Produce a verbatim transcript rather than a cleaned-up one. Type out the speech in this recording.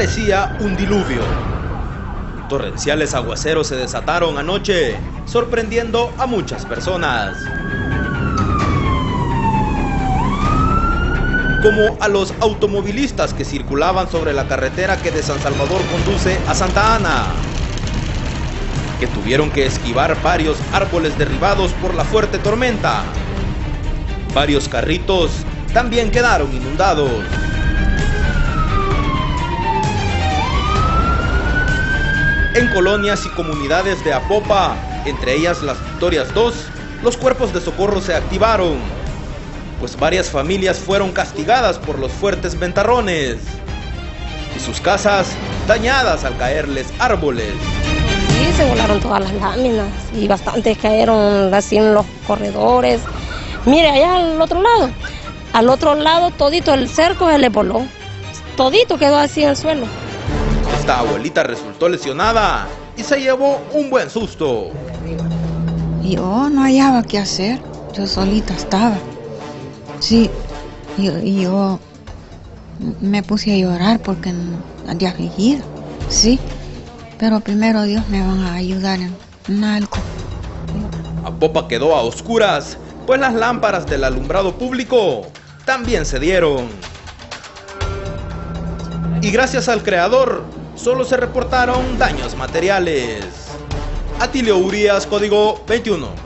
parecía un diluvio. Torrenciales aguaceros se desataron anoche, sorprendiendo a muchas personas, como a los automovilistas que circulaban sobre la carretera que de San Salvador conduce a Santa Ana, que tuvieron que esquivar varios árboles derribados por la fuerte tormenta. Varios carritos también quedaron inundados. En colonias y comunidades de Apopa, entre ellas Las Victorias dos, los cuerpos de socorro se activaron, pues varias familias fueron castigadas por los fuertes ventarrones y sus casas dañadas al caerles árboles. Sí, se volaron todas las láminas y bastantes cayeron así en los corredores. Mire, allá al otro lado, al otro lado todito el cerco se le voló, todito quedó así en el suelo. Esta abuelita resultó lesionada y se llevó un buen susto. Yo no hallaba qué hacer, yo solita estaba. Sí, y, y yo me puse a llorar porque de afligida, sí, pero primero Dios me van a ayudar en, en algo. Apopa quedó a oscuras, pues las lámparas del alumbrado público también se dieron. Y gracias al creador, solo se reportaron daños materiales. Atilio Urias, Código veintiuno.